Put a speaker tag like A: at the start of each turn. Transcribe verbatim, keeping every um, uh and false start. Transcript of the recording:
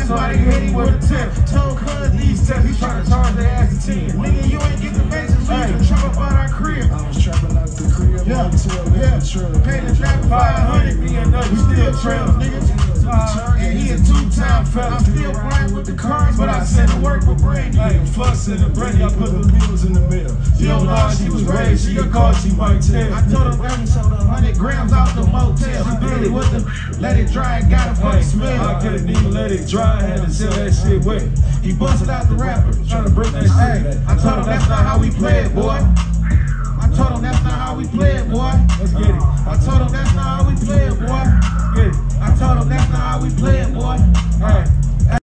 A: That's why they hit him with a tip. Told cuz these tests, he trying to charge their ass to ten. Nigga, you ain't get the basis, so you can trap up out our crib.
B: I was trapping out the crib, yeah, yeah.
A: yeah. Paid the trap five hundred, me and Nutty, we still trails, nigga. Uh, and he a two-time fella. I'm still playing with the cars, but I sent to work with Brandy.
B: Hey, flux in the Brandy, I put the pills in the mail.
A: You don't know how she was raised, she a call, she might tell. I told her every sold a hundred grams out the motel. She did it with the let it dry and got a fucking smell.
B: I couldn't even let it dry, had to sell that shit wet.
A: He busted out the rapper,
B: trying to break that shit
A: hey,
B: back.
A: I told him that's not how we play it, boy. I told him that's not how we play it, boy.
B: Let's get it.
A: I told him that's not how we play it, boy.
B: Let's get it.
A: I told him that's not how we play it, boy.
B: All right.